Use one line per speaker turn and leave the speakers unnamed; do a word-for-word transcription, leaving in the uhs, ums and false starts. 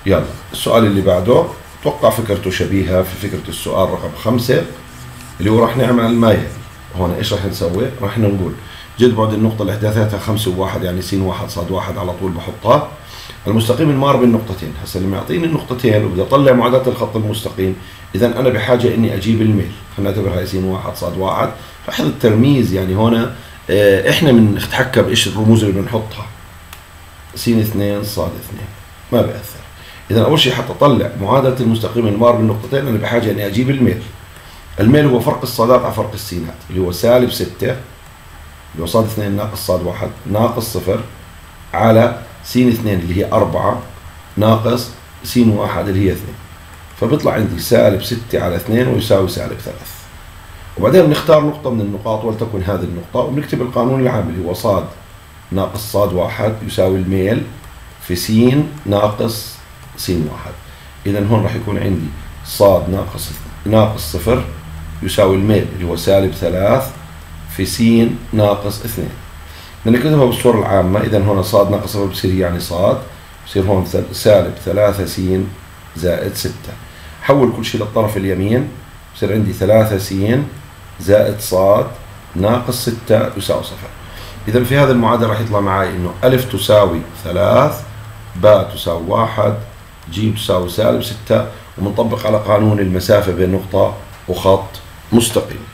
يلا السؤال اللي بعده اتوقع فكرته شبيهة في فكرة السؤال رقم خمسة اللي هو راح نعمل ما يلي. هون ايش راح نسوي؟ راح نقول جد بعد النقطة اللي احداثاتها خمسة وواحد يعني س واحد صاد واحد على طول بحطها. المستقيم المار بين النقطتين، هسه لما يعطيني النقطتين وبدي اطلع معادلة الخط المستقيم، اذا انا بحاجة اني اجيب الميل، خلينا نعتبر هاي س واحد صاد واحد، لاحظ الترميز يعني هون اه احنا بنتحكم ايش الرموز اللي بنحطها. س اثنين صاد اثنين ما بيأثر. اذا اول شيء حتى اطلع معادلة المستقيم المار بين النقطتين انا بحاجة اني اجيب الميل. الميل هو فرق الصادات على فرق السينات اللي هو سالب ستة اللي هو صاد اثنين ناقص صاد واحد ناقص صفر على س اثنين اللي هي أربعة ناقص س واحد اللي هي اثنين، فبيطلع عندي سالب ستة على اثنين ويساوي سالب ثلاثة. وبعدين بنختار نقطة من النقاط ولتكن هذه النقطة وبنكتب القانون العام اللي هو صاد ناقص صاد واحد يساوي الميل في س ناقص س واحد. إذا هون راح يكون عندي صاد ناقص ناقص صفر يساوي الميل اللي هو سالب ثلاث في س ناقص اثنين. بدنا نكتبها بالصورة العامة. إذا هون صاد ناقص صفر بصير يعني صاد، بصير هون سالب ثلاثة س زائد ستة. حول كل شيء للطرف اليمين، بصير عندي ثلاثة س زائد صاد ناقص ستة يساوي صفر. إذا في هذا المعادلة راح يطلع معي إنه ألف تساوي ثلاث، باء تساوي واحد، ج تساوي سالب ستة، ومنطبق على قانون المسافة بين نقطة وخط مستقيم.